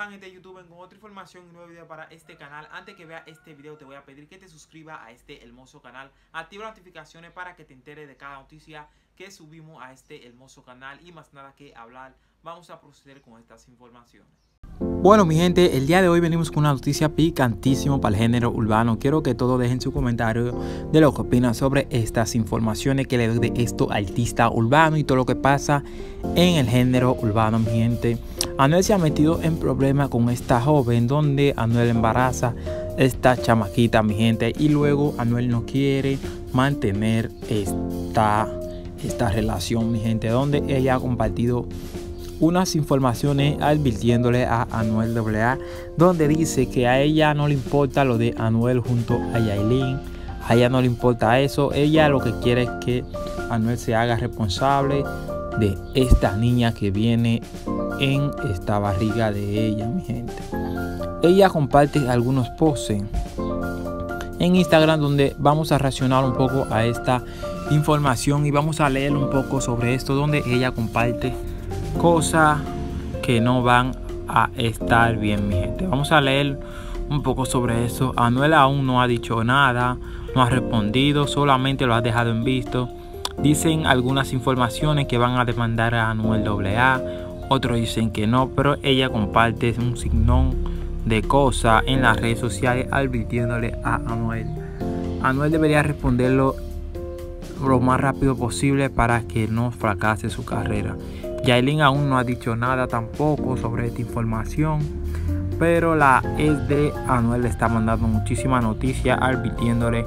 están, gente de YouTube? Con otra información y un nuevo video para este canal. Antes que vea este video te voy a pedir que te suscribas a este hermoso canal. Activa las notificaciones para que te enteres de cada noticia que subimos a este hermoso canal. Y más nada que hablar, vamos a proceder con estas informaciones. Bueno, mi gente, el día de hoy venimos con una noticia picantísima para el género urbano. Quiero que todos dejen su comentario de lo que opinan sobre estas informaciones que le doy de estos artistas urbanos y todo lo que pasa en el género urbano, mi gente. Anuel se ha metido en problemas con esta joven, donde Anuel embaraza esta chamaquita, mi gente, y luego Anuel no quiere mantener esta relación, mi gente, donde ella ha compartido unas informaciones advirtiéndole a Anuel AA, donde dice que a ella no le importa lo de Anuel junto a Yailin. A ella no le importa eso. Ella lo que quiere es que Anuel se haga responsable de esta niña que viene en esta barriga de ella, mi gente. Ella comparte algunos posts en Instagram donde vamos a reaccionar un poco a esta información y vamos a leer un poco sobre esto, donde ella comparte cosas que no van a estar bien, mi gente. Vamos a leer un poco sobre eso. Anuel aún no ha dicho nada, no ha respondido, solamente lo ha dejado en visto. Dicen algunas informaciones que van a demandar a Anuel AA, otros dicen que no, pero ella comparte un sinnúmero de cosas en las redes sociales advirtiéndole a Anuel. Anuel debería responderlo lo más rápido posible para que no fracase su carrera. Yailin aún no ha dicho nada tampoco sobre esta información, pero la ex de Anuel le está mandando muchísimas noticias advirtiéndole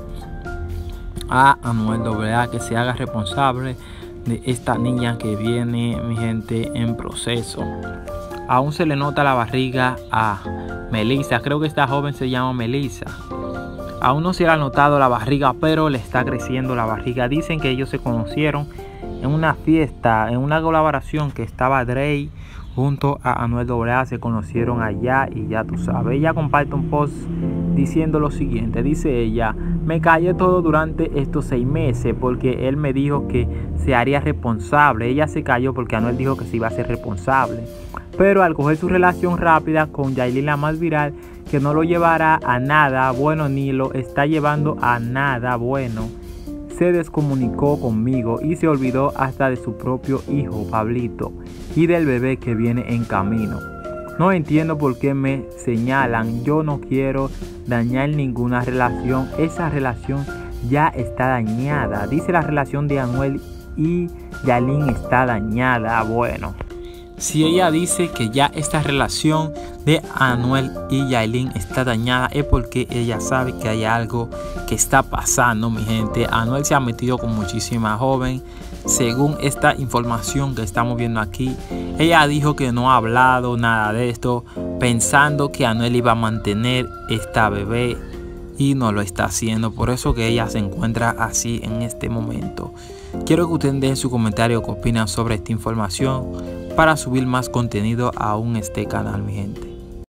a Anuel AA que se haga responsable de esta niña que viene, mi gente, en proceso. Aún se le nota la barriga a Melissa, creo que esta joven se llama Melissa. Aún no se le ha notado la barriga, pero le está creciendo la barriga. Dicen que ellos se conocieron en una fiesta, en una colaboración que estaba Drake junto a Anuel AA, se conocieron allá y ya tú sabes. Ella comparte un post diciendo lo siguiente, dice ella: me callé todo durante estos 6 meses porque él me dijo que se haría responsable. Ella se cayó porque Anuel dijo que se iba a ser responsable, pero al coger su relación rápida con Yailin, la más viral, que no lo llevará a nada bueno ni lo está llevando a nada bueno, se descomunicó conmigo y se olvidó hasta de su propio hijo Pablito y del bebé que viene en camino. No entiendo por qué me señalan. Yo no quiero dañar ninguna relación. Esa relación ya está dañada. Dice la relación de Anuel y Yailin está dañada. Bueno, si ella dice que ya esta relación de Anuel y Yailin está dañada, es porque ella sabe que hay algo que está pasando, mi gente. Anuel se ha metido con muchísima joven. Según esta información que estamos viendo aquí, ella dijo que no ha hablado nada de esto, pensando que Anuel iba a mantener esta bebé y no lo está haciendo. Por eso que ella se encuentra así en este momento. Quiero que ustedes dejen su comentario qué opinan sobre esta información para subir más contenido aún en este canal, mi gente.